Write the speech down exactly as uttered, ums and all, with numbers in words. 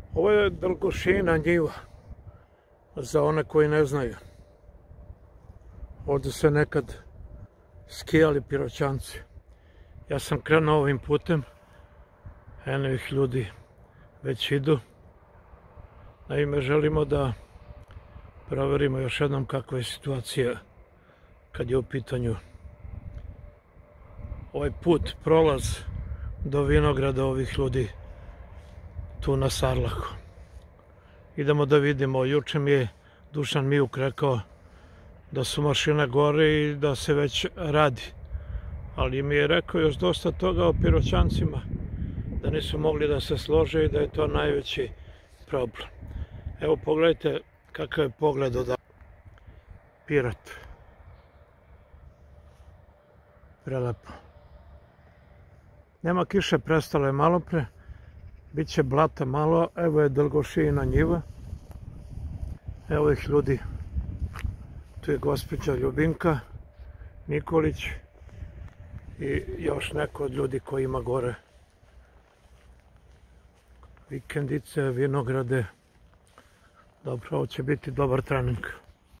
Ovo je Drgošina njiva, za one koji ne znaju. Ovdje se nekad skijali Piroćanci. Ja sam krenuo ovim putem, eno ih ljudi već idu. Naime, želimo da proverimo još jednom kakva je situacija kad je u pitanju ovaj put, prolaz do vinograda ovih ljudi tu na Sarlahu. Idemo da vidimo. Juče mi je Dušan Mijuk rekao da su mašine gore i da se već radi. Ali mi je rekao još dosta toga o Piroćancima, da nisu mogli da se slože i da je to najveći problem. Evo pogledajte kakav je pogled od Pirot. Prelepo. Nema kiše, prestalo je malo pre. Biće blata malo. Evo je Drgošina njiva. Evo ih ljudi. Tu je gospođa Ljubinka Nikolić i još neko od ljudi koji ima gore vikendice, vinograde. Dobro, ovo će biti dobar trening.